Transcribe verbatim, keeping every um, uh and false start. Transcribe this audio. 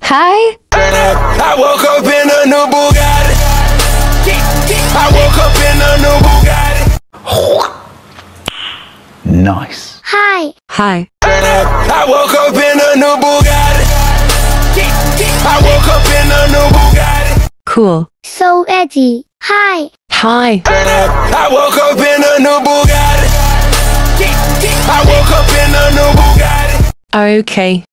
Hi. I woke up in a new Buggati. I woke up in a new Buggati. Nice. Hi. Hi. I woke up in a new Buggati. I woke up in a new Buggati. Cool. So edgy. Hi. Hi. I woke up in a new Buggati. I woke up in a new Buggati. Okay.